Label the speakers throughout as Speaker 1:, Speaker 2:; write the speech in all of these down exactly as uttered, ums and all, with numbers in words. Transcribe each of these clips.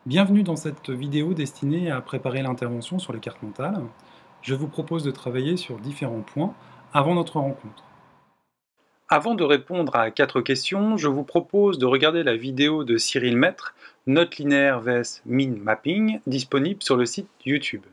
Speaker 1: Bienvenue dans cette vidéo destinée à préparer l'intervention sur les cartes mentales. Je vous propose de travailler sur différents points avant notre rencontre. Avant de répondre à quatre questions, je vous propose de regarder la vidéo de Cyril Maître, Notes linéaires vs Mind Mapping, disponible sur le site YouTube.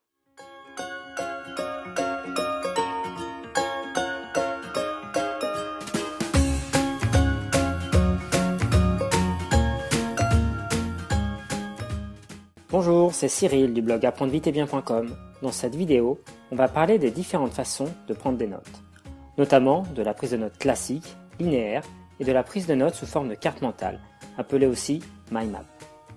Speaker 2: Bonjour, c'est Cyril du blog apprendre vite et bien point com. Dans cette vidéo, on va parler des différentes façons de prendre des notes, notamment de la prise de notes classique, linéaire, et de la prise de notes sous forme de carte mentale, appelée aussi mind map.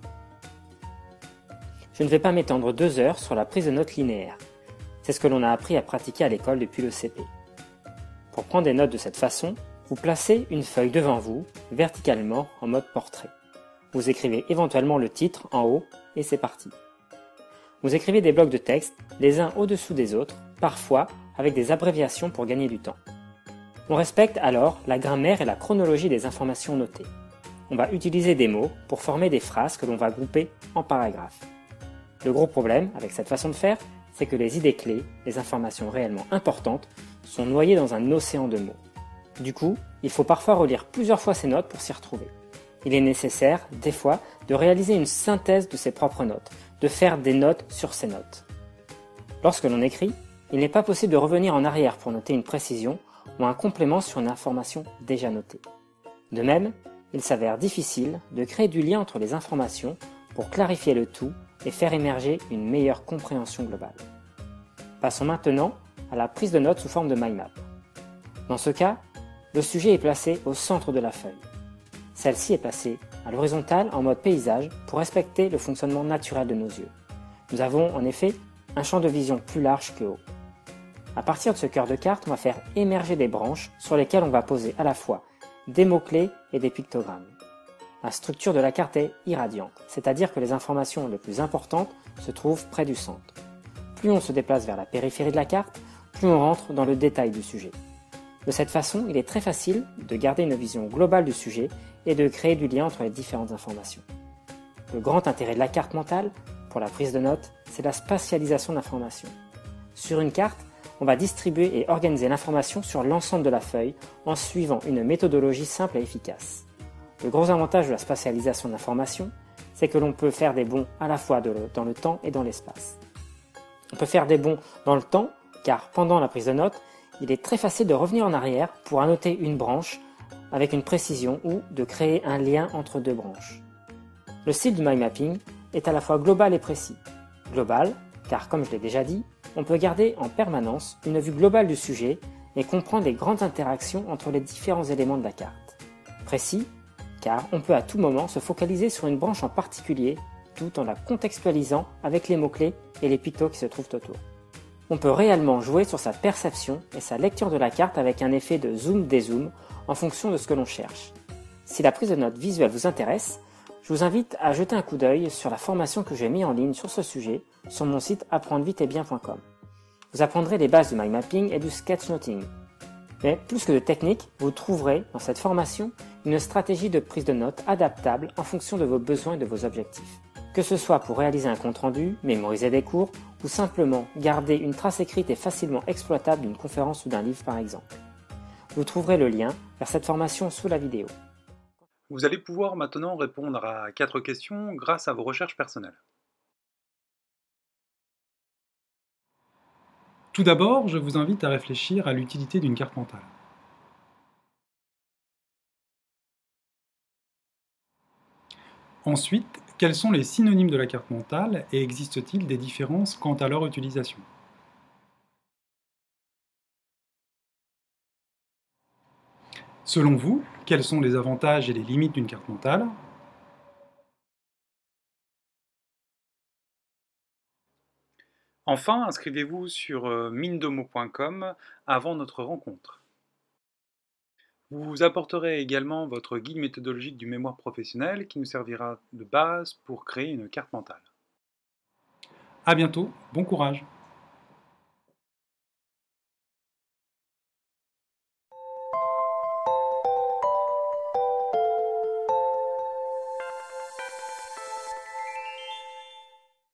Speaker 2: Je ne vais pas m'étendre deux heures sur la prise de notes linéaire. C'est ce que l'on a appris à pratiquer à l'école depuis le C P. Pour prendre des notes de cette façon, vous placez une feuille devant vous, verticalement en mode portrait. Vous écrivez éventuellement le titre en haut et c'est parti. Vous écrivez des blocs de texte, les uns au-dessous des autres, parfois avec des abréviations pour gagner du temps. On respecte alors la grammaire et la chronologie des informations notées. On va utiliser des mots pour former des phrases que l'on va grouper en paragraphes. Le gros problème avec cette façon de faire, c'est que les idées clés, les informations réellement importantes, sont noyées dans un océan de mots. Du coup, il faut parfois relire plusieurs fois ces notes pour s'y retrouver. Il est nécessaire, des fois, de réaliser une synthèse de ses propres notes, de faire des notes sur ses notes. Lorsque l'on écrit, il n'est pas possible de revenir en arrière pour noter une précision ou un complément sur une information déjà notée. De même, il s'avère difficile de créer du lien entre les informations pour clarifier le tout et faire émerger une meilleure compréhension globale. Passons maintenant à la prise de notes sous forme de mind map. Dans ce cas, le sujet est placé au centre de la feuille. Celle-ci est placée à l'horizontale en mode paysage pour respecter le fonctionnement naturel de nos yeux. Nous avons en effet un champ de vision plus large que haut. À partir de ce cœur de carte, on va faire émerger des branches sur lesquelles on va poser à la fois des mots-clés et des pictogrammes. La structure de la carte est irradiante, c'est-à-dire que les informations les plus importantes se trouvent près du centre. Plus on se déplace vers la périphérie de la carte, plus on rentre dans le détail du sujet. De cette façon, il est très facile de garder une vision globale du sujet et de créer du lien entre les différentes informations. Le grand intérêt de la carte mentale, pour la prise de notes, c'est la spatialisation d'informations. Sur une carte, on va distribuer et organiser l'information sur l'ensemble de la feuille en suivant une méthodologie simple et efficace. Le gros avantage de la spatialisation d'informations, c'est que l'on peut faire des bonds à la fois de le, dans le temps et dans l'espace. On peut faire des bonds dans le temps, car pendant la prise de notes, il est très facile de revenir en arrière pour annoter une branche avec une précision ou de créer un lien entre deux branches. Le style du mind mapping est à la fois global et précis. Global, car comme je l'ai déjà dit, on peut garder en permanence une vue globale du sujet et comprendre les grandes interactions entre les différents éléments de la carte. Précis, car on peut à tout moment se focaliser sur une branche en particulier tout en la contextualisant avec les mots-clés et les pictos qui se trouvent autour. On peut réellement jouer sur sa perception et sa lecture de la carte avec un effet de zoom-dézoom en fonction de ce que l'on cherche. Si la prise de notes visuelle vous intéresse, je vous invite à jeter un coup d'œil sur la formation que j'ai mise en ligne sur ce sujet sur mon site apprendre vite et bien point com. Vous apprendrez les bases du mind mapping et du sketchnoting. Mais plus que de technique, vous trouverez dans cette formation une stratégie de prise de notes adaptable en fonction de vos besoins et de vos objectifs. Que ce soit pour réaliser un compte-rendu, mémoriser des cours, ou simplement garder une trace écrite et facilement exploitable d'une conférence ou d'un livre par exemple. Vous trouverez le lien vers cette formation sous la vidéo.
Speaker 1: Vous allez pouvoir maintenant répondre à quatre questions grâce à vos recherches personnelles. Tout d'abord, je vous invite à réfléchir à l'utilité d'une carte mentale. Ensuite, quels sont les synonymes de la carte mentale et existe-t-il des différences quant à leur utilisation? Selon vous, quels sont les avantages et les limites d'une carte mentale? Enfin, inscrivez-vous sur mindomo point com avant notre rencontre. Vous apporterez également votre guide méthodologique du mémoire professionnel qui nous servira de base pour créer une carte mentale. À bientôt, bon courage!